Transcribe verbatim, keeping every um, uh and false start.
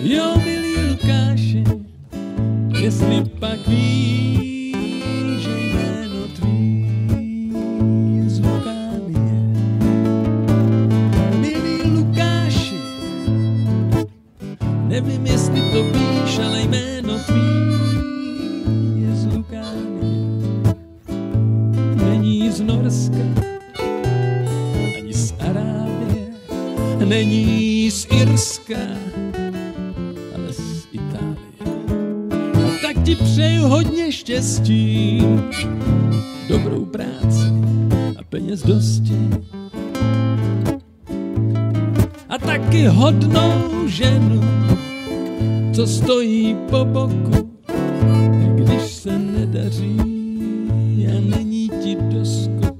Jo, milý Lukáši, jestli pak víš, že jméno tvý je z Lukánie. Milý Lukáši, nevím, jestli to víš, ale jméno tvý je z Lukánie. Není z Norska, ani z Arábie, není z Irska, ale z Itálie. A tak ti přeju hodně štěstí, dobrou práci a peněz dosti. A taky hodnou ženu, co stojí po boku, když se nedaří a není ti do skoku.